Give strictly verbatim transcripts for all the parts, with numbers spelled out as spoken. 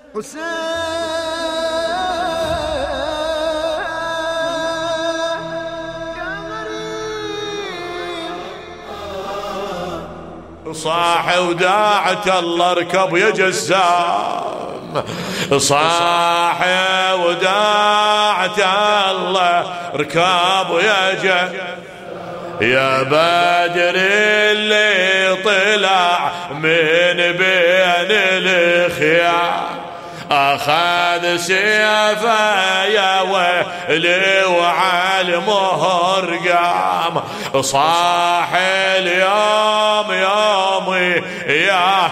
حسين صاح وداعت الله اركب يا جسام، صاح وداعت الله اركب يا جسام، يا بدر اللي طلع من بين الخيام أخذ سيفه يا ويلي وعلى المهر قام، صاح اليوم يومي يا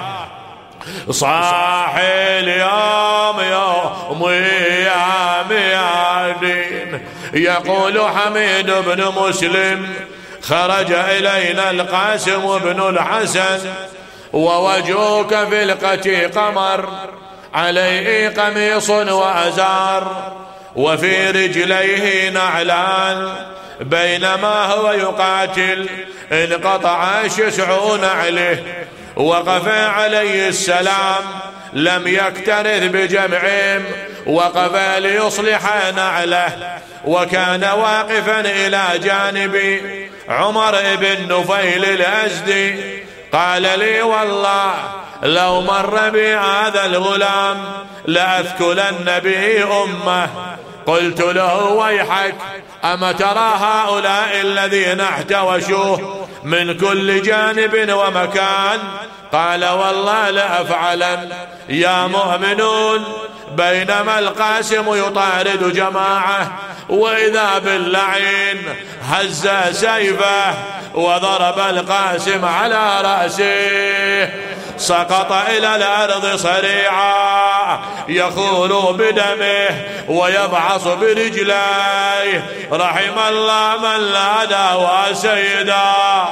صاح اليوم يومي يا ميادين. يقول حميد بن مسلم خرج إلينا القاسم بن الحسن ووجهك في القتي قمر، عليه قميص وأزار وفي رجليه نعلان، بينما هو يقاتل انقطع شسع نعله، وقف عليه السلام لم يكترث بجمعهم، وقف ليصلح نعله، وكان واقفا إلى جانب عمر بن نفيل الأزدي. قال لي والله لو مر بي هذا الغلام لأثكلن به أمه. قلت له ويحك، أما ترى هؤلاء الذين احتوشوه من كل جانب ومكان؟ قال والله لأفعلن يا مؤمنون. بينما القاسم يطارد جماعة وإذا باللعين هز سيفه وضرب القاسم على رأسه، سقط إلى الأرض صريعا يخور بدمه ويبعص برجليه. رحم الله من نادى وسيدا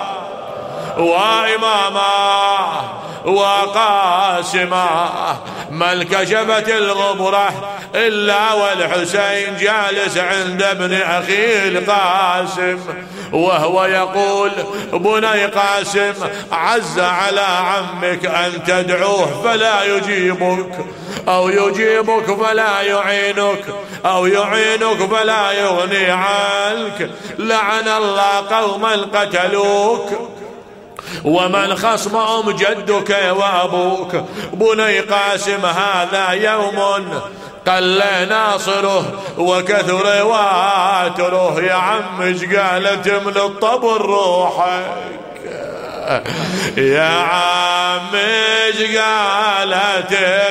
وإماما وقاسما، ما انكشفت الغبرة إلا والحسين جالس عند ابن أخيه القاسم، وهو يقول بني قاسم عز على عمك أن تدعوه فلا يجيبك، أو يجيبك فلا يعينك، أو يعينك فلا يغني عنك. لعن الله قوما قتلوك ومن خصمهم جدك وأبوك. بني قاسم هذا يوم قل ناصره وكثر واتره. يا عم ايش قالت من الطبر روحك، يا عم ايش قالت،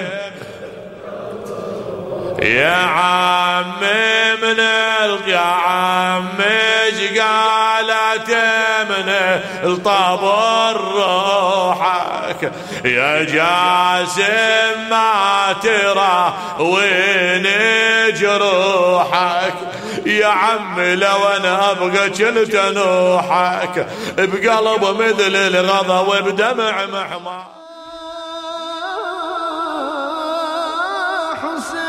يا عم من يا عم ايش قالت من الطبر روحك. يا جاسم ما ترى وين جروحك، يا عم لو انا ابقى كنت نوحك بقلب مثل الغضا وبدمع محمى.